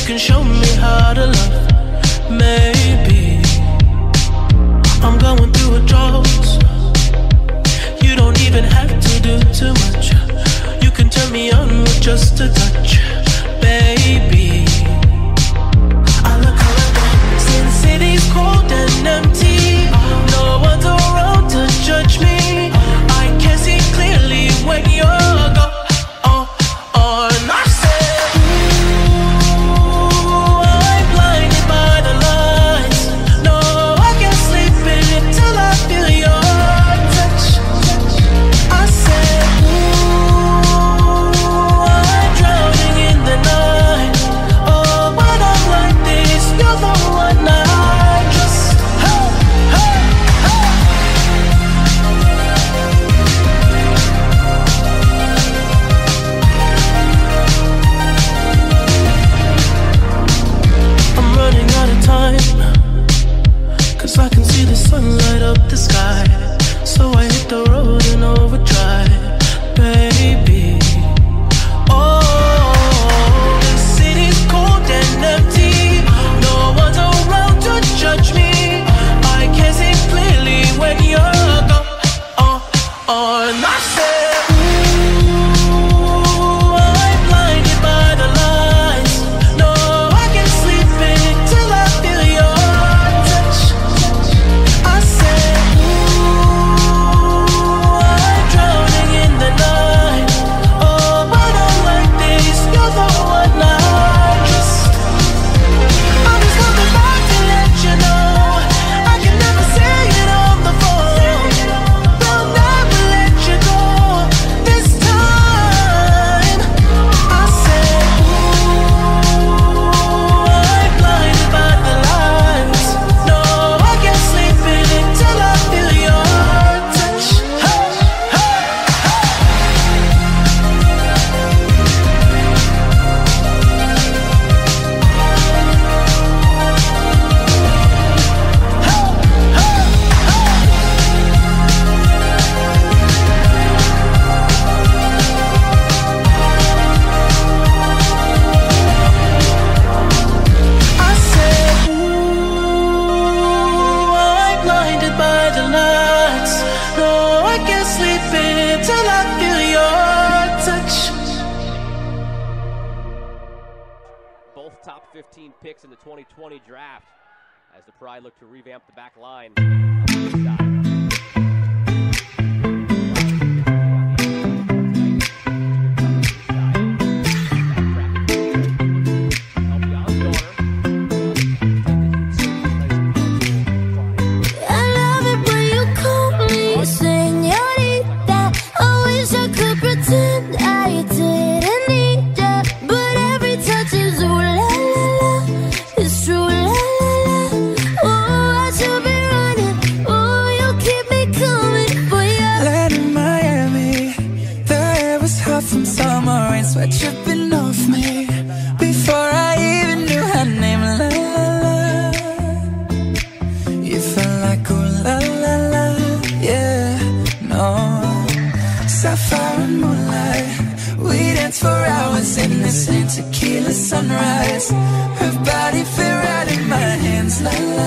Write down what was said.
can show me how to love. Maybe I'm going through a drought. You don't even have to do too much. You can turn me on with just a touch, baby. I look around, since city's cold and empty, no one's around to judge me. I can see clearly when you're gone. And I said, ooh, I'm blinded by the lights. No, I can't sleep until I feel your touch. I said, ooh, I'm drowning in the night. Oh, when I'm like this, you're the one I just, hey, hey, hey. I'm running out of time, 'cause I can see the sun light up the sky. So I hit the road in overdrive, baby. Oh, the city's cold and empty. No one's around to judge me. I can see clearly when you're gone. And I said, ooh, I'm blinded by the lights. No, I can't sleep until I feel your touch. I said, ooh, I'm drowning in the night. Oh, when I'm like this, you're the one I just, I'm just coming back to let you know. I can never say it on the phone. They'll never let you go this time. I said, ooh, I'm blinded by the lights. No, I can't sleep until I feel your touch. Hey, hey, I said, ooh, I'm blinded by the lights. No, I can't sleep until I feel your touch. Both top 15 picks in the 2020 draft as the Pride look to revamp the back line. I love it when you call me señorita. I wish I could pretend I didn't need ya, but every touch is ooh la la la. It's true la la la. Oh, I should be running. Oh, you keep me coming for ya. Land in Miami, the air was hot from summer rain, sweat dripping off me before I even knew her name. La la la, you felt like ooh la la la, yeah, no. Sapphire and moonlight, we danced for hours in the same tequila sunrise. Her body fit right in my hands, la la